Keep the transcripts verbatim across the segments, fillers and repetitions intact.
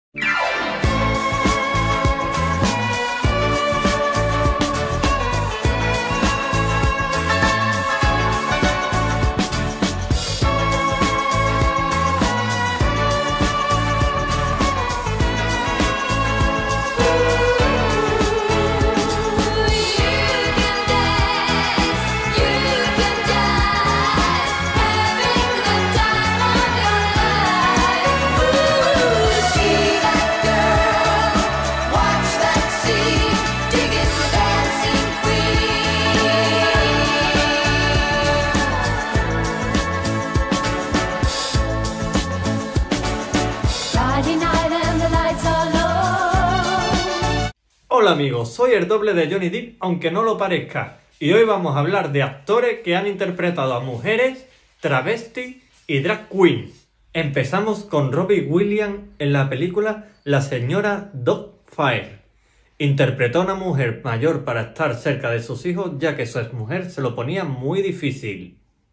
Hola amigos, soy el doble de Johnny Depp, aunque no lo parezca, y hoy vamos a hablar de actores que han interpretado a mujeres, travestis y drag queens. Empezamos con Robbie Williams en la película La señora Doubtfire. Interpretó a una mujer mayor para estar cerca de sus hijos, ya que su exmujer se lo ponía muy difícil.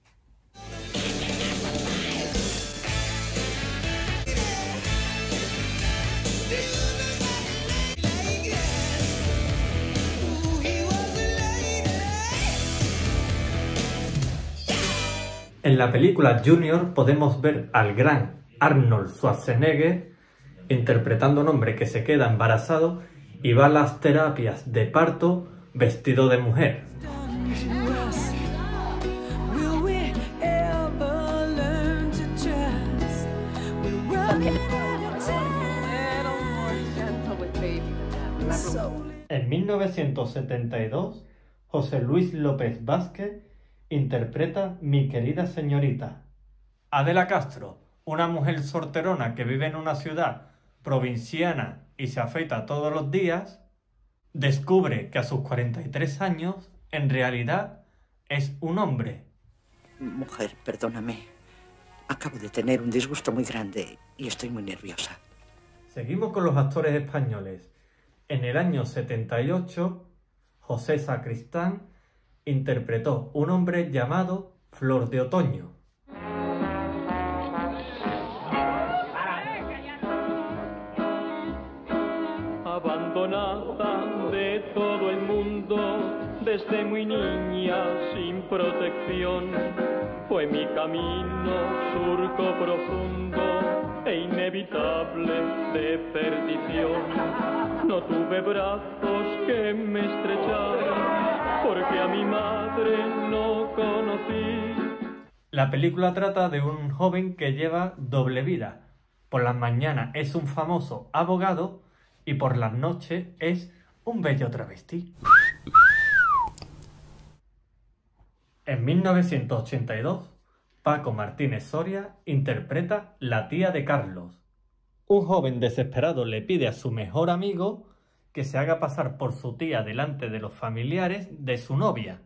En la película Junior podemos ver al gran Arnold Schwarzenegger interpretando a un hombre que se queda embarazado y va a las terapias de parto vestido de mujer. En mil novecientos setenta y dos, José Luis López Vázquez interpreta Mi querida señorita. Adela Castro, una mujer solterona que vive en una ciudad provinciana y se afeita todos los días, descubre que a sus cuarenta y tres años, en realidad, es un hombre. Mujer, perdóname. Acabo de tener un disgusto muy grande y estoy muy nerviosa. Seguimos con los actores españoles. En el año setenta y ocho, José Sacristán interpretó un hombre llamado Flor de Otoño. Abandonada de todo el mundo, desde muy niña sin protección, fue mi camino surco profundo e inevitable de perdición. No tuve brazos que me estrecharan, porque a mi madre no conocí. La película trata de un joven que lleva doble vida. Por las mañanas es un famoso abogado y por las noches es un bello travesti. En mil novecientos ochenta y dos, Paco Martínez Soria interpreta La tía de Carlos. Un joven desesperado le pide a su mejor amigo que se haga pasar por su tía delante de los familiares de su novia.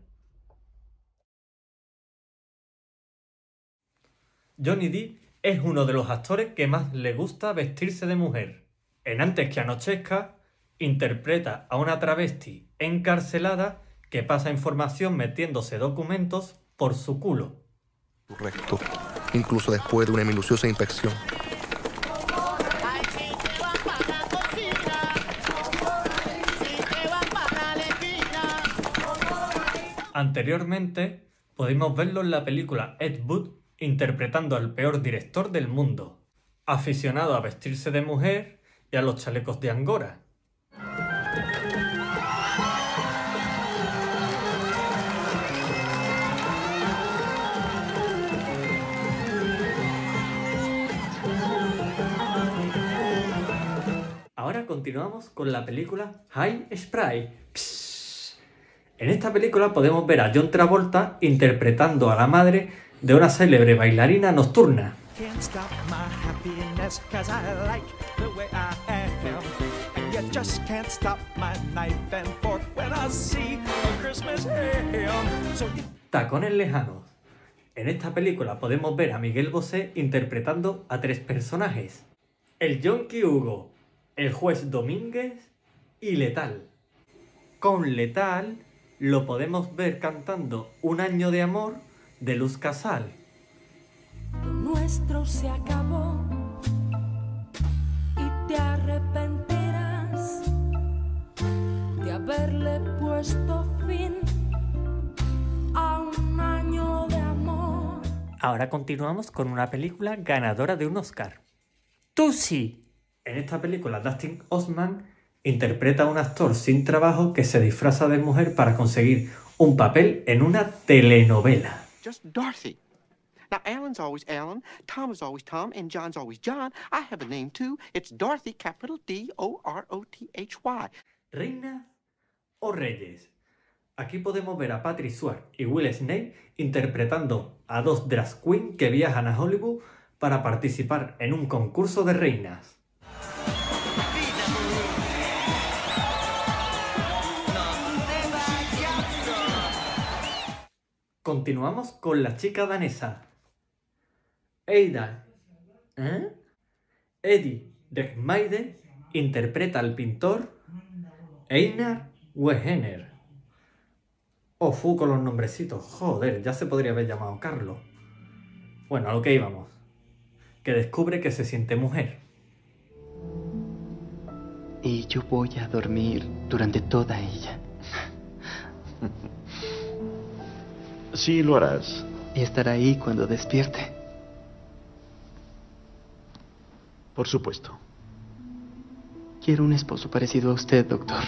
Johnny Depp es uno de los actores que más le gusta vestirse de mujer. En Antes que anochezca, interpreta a una travesti encarcelada que pasa información metiéndose documentos por su culo. Correcto, incluso después de una minuciosa inspección. Anteriormente, pudimos verlo en la película Ed Wood interpretando al peor director del mundo, aficionado a vestirse de mujer y a los chalecos de Angora. Ahora continuamos con la película Hairspray. Psst. En esta película podemos ver a John Travolta interpretando a la madre de una célebre bailarina nocturna. Tacones lejanos. En esta película podemos ver a Miguel Bosé interpretando a tres personajes: el Yonki Hugo, el juez Domínguez y Letal. Con Letal lo podemos ver cantando Un año de amor de Luz Casal. Lo nuestro se acabó y te arrepientes. Ahora continuamos con una película ganadora de un Oscar. ¡Tusi! En esta película, Dustin Hoffman interpreta a un actor sin trabajo que se disfraza de mujer para conseguir un papel en una telenovela. Just Dorothy. Now, Alan's always Alan, Tom is always Tom, and John's always John. I have a name, too. It's Dorothy, capital D O R O T H Y. ¿Reina o reyes? Aquí podemos ver a Patrick Swayze y Will Smith interpretando a dos drag queens que viajan a Hollywood para participar en un concurso de reinas. Continuamos con la chica danesa. Eida, ¿eh? Eddie Redmayne interpreta al pintor Einar Wegener. Oh, fu con los nombrecitos. Joder, ya se podría haber llamado Carlos. Bueno, a lo que íbamos. Que descubre que se siente mujer. Y yo voy a dormir durante toda ella. Sí, lo harás. Y estará ahí cuando despierte. Por supuesto. Quiero un esposo parecido a usted, doctor.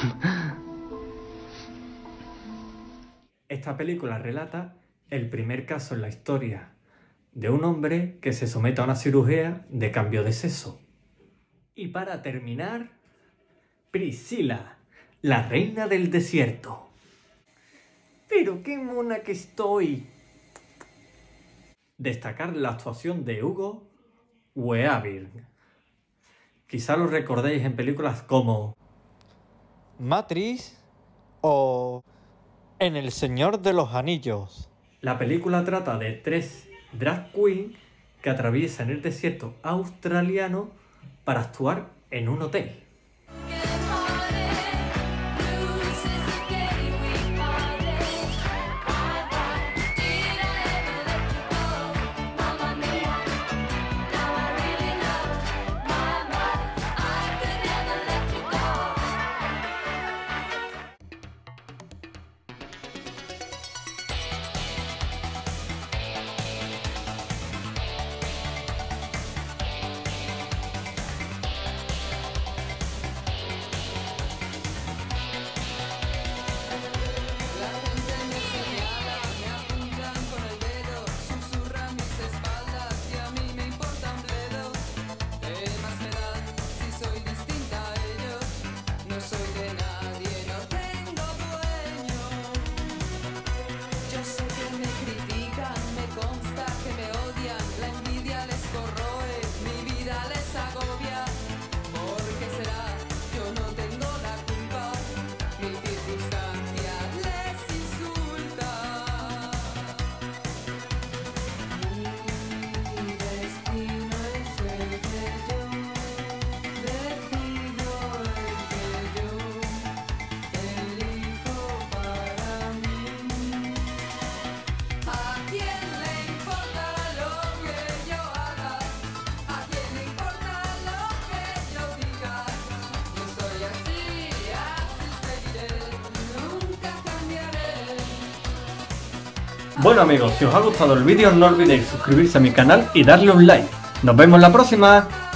Esta película relata el primer caso en la historia de un hombre que se somete a una cirugía de cambio de sexo. Y para terminar, Priscila, la reina del desierto. ¡Pero qué mona que estoy! Destacar la actuación de Hugo Weaving. Quizá lo recordéis en películas como Matrix o En El Señor de los Anillos. La película trata de tres drag queens que atraviesan el desierto australiano para actuar en un hotel. Bueno amigos, si os ha gustado el vídeo no olvidéis suscribirse a mi canal y darle un like. ¡Nos vemos la próxima!